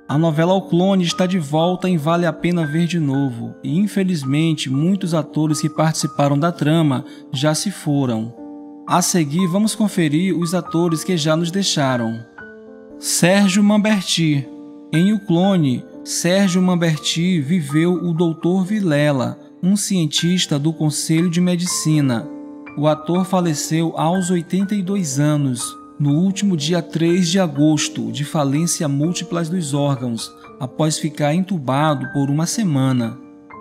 A novela O Clone está de volta em Vale a Pena Ver de Novo, e infelizmente muitos atores que participaram da trama já se foram. A seguir vamos conferir os atores que já nos deixaram. Sérgio Manberti. Em O Clone, Sérgio Manberti viveu o Dr. Vilela, um cientista do Conselho de Medicina. O ator faleceu aos 82 anos, no último dia 3 de agosto, de falência múltipla dos órgãos, após ficar entubado por uma semana.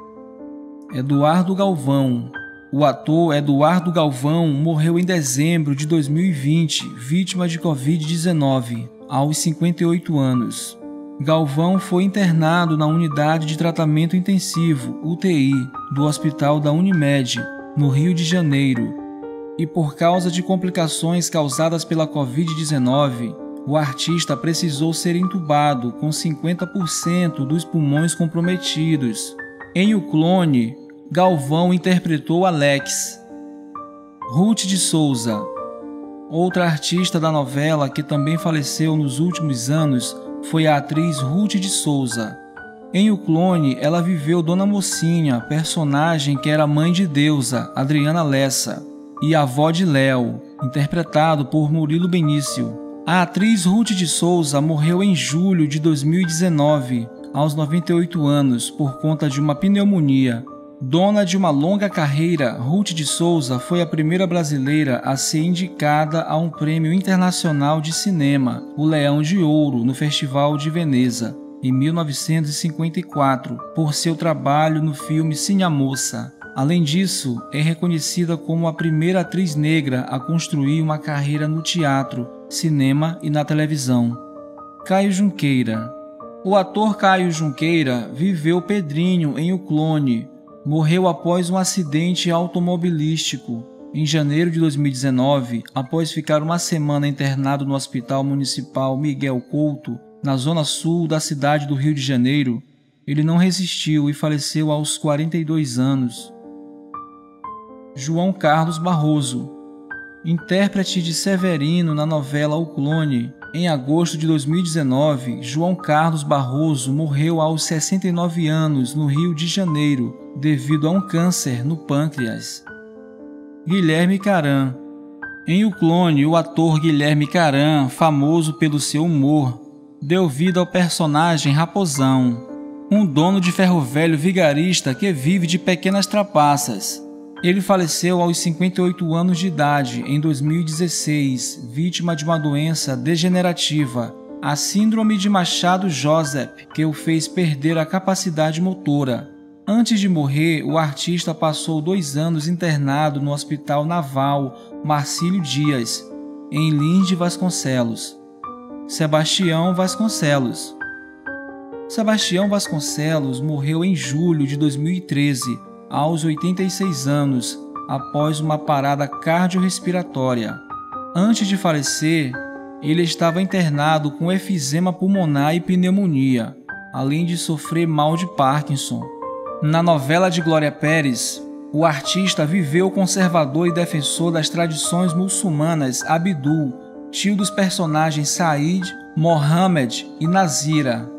Eduardo Galvão. O ator Eduardo Galvão morreu em dezembro de 2020, vítima de Covid-19, aos 58 anos. Galvão foi internado na Unidade de Tratamento Intensivo, UTI, do Hospital da Unimed, no Rio de Janeiro. E por causa de complicações causadas pela Covid-19, o artista precisou ser entubado com 50% dos pulmões comprometidos. Em O Clone, Galvão interpretou Alex. Ruth de Souza. Outra artista da novela que também faleceu nos últimos anos foi a atriz Ruth de Souza. Em O Clone, ela viveu Dona Mocinha, personagem que era mãe de Deusa, Adriana Lessa, e avó de Léo, interpretado por Murilo Benício. A atriz Ruth de Souza morreu em julho de 2019, aos 98 anos, por conta de uma pneumonia. Dona de uma longa carreira, Ruth de Souza foi a primeira brasileira a ser indicada a um prêmio internacional de cinema, o Leão de Ouro, no Festival de Veneza, em 1954, por seu trabalho no filme Cinemoça. Além disso, é reconhecida como a primeira atriz negra a construir uma carreira no teatro, cinema e na televisão. Caio Junqueira. O ator Caio Junqueira viveu Pedrinho em O Clone. Morreu após um acidente automobilístico. Em janeiro de 2019, após ficar uma semana internado no Hospital Municipal Miguel Couto, na zona sul da cidade do Rio de Janeiro, ele não resistiu e faleceu aos 42 anos. João Carlos Barroso. Intérprete de Severino na novela O Clone, em agosto de 2019, João Carlos Barroso morreu aos 69 anos no Rio de Janeiro, devido a um câncer no pâncreas. Guilherme Caram. Em O Clone, o ator Guilherme Caram, famoso pelo seu humor, deu vida ao personagem Raposão, um dono de ferro velho vigarista que vive de pequenas trapaças. Ele faleceu aos 58 anos de idade em 2016, vítima de uma doença degenerativa, a Síndrome de Machado-Joseph, que o fez perder a capacidade motora. Antes de morrer, o artista passou 2 anos internado no Hospital Naval Marcílio Dias, em Lins de Vasconcelos. Sebastião Vasconcelos. Sebastião Vasconcelos morreu em julho de 2013, aos 86 anos, após uma parada cardiorrespiratória. Antes de falecer, ele estava internado com efizema pulmonar e pneumonia, além de sofrer mal de Parkinson. Na novela de Glória Pérez, o artista viveu o conservador e defensor das tradições muçulmanas Abdul, tio dos personagens Said, Mohammed e Nazira.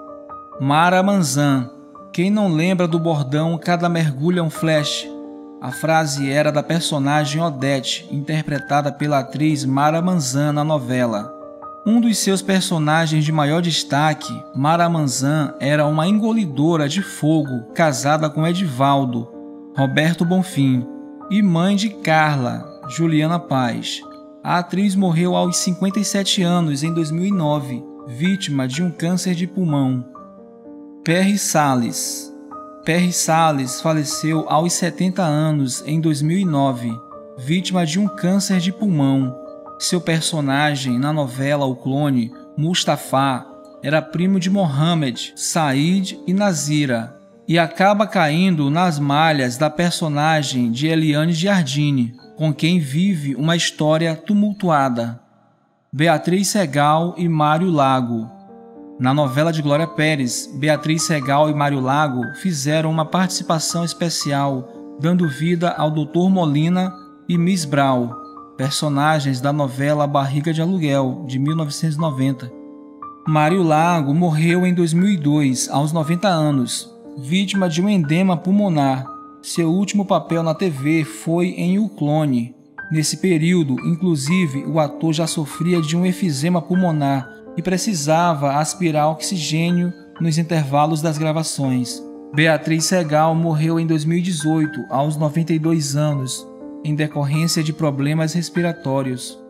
Mara Manzan. Quem não lembra do bordão "Cada mergulho é um flash"? A frase era da personagem Odete, interpretada pela atriz Mara Manzan na novela. Um dos seus personagens de maior destaque, Mara Manzan, era uma engolidora de fogo casada com Edivaldo, Roberto Bonfim, e mãe de Carla, Juliana Paz. A atriz morreu aos 57 anos em 2009, vítima de um câncer de pulmão. Perry Salles. Perry Salles faleceu aos 70 anos em 2009, vítima de um câncer de pulmão. Seu personagem na novela O Clone, Mustafa, era primo de Mohammed, Said e Nazira, e acaba caindo nas malhas da personagem de Eliane Giardini, com quem vive uma história tumultuada. Beatriz Segal e Mário Lago. Na novela de Glória Pérez, Beatriz Segal e Mário Lago fizeram uma participação especial, dando vida ao Dr. Molina e Miss Brau, personagens da novela Barriga de Aluguel, de 1990. Mário Lago morreu em 2002, aos 90 anos, vítima de um edema pulmonar. Seu último papel na TV foi em O Clone. Nesse período, inclusive, o ator já sofria de um efizema pulmonar e precisava aspirar oxigênio nos intervalos das gravações. Beatriz Segal morreu em 2018, aos 92 anos, em decorrência de problemas respiratórios.